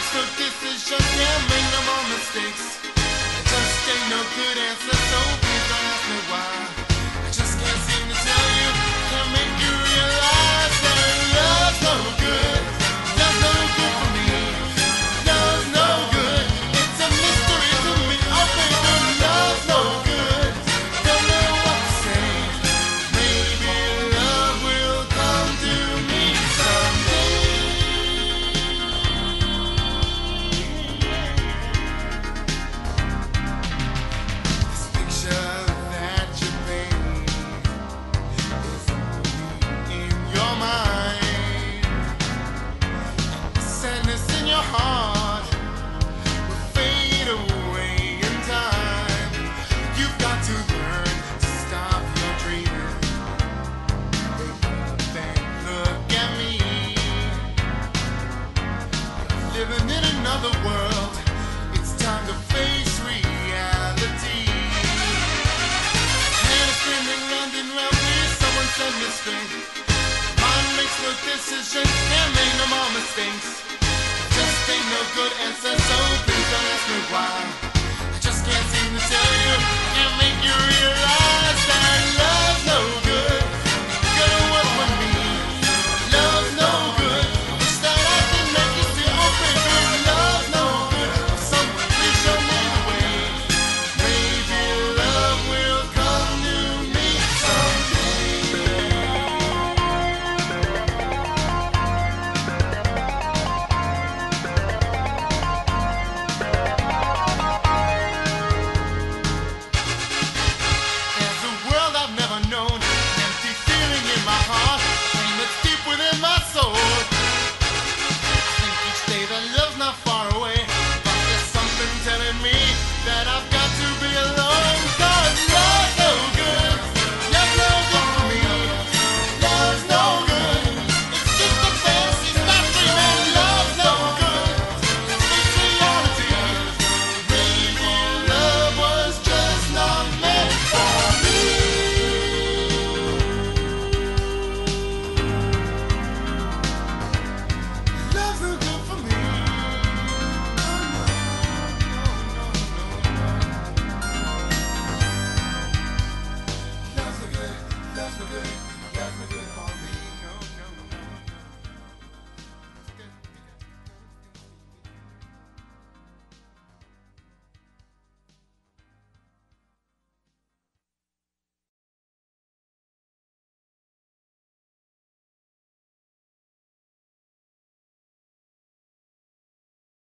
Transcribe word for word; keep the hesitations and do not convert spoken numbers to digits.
makes no decision, can't make no more mistakes. It just ain't no good answer, so please don't ask me why. I just can't seem to tell you, can't make you realize that love's no good. Love's no good for me. Love's no good. It's a mystery to me. Oh baby, love's no good. Don't know what to say. Maybe love will come to me someday. This picture that you paint is only in your mind. The sadness in your heart will fade away in time. You've got to learn to stop your dreaming. Wake up and look at me. You're living in another world. It's time to face reality. Had a friend in London round me. Someone set me straight. Mind makes no decisions, can't make no more mistakes. Just ain't no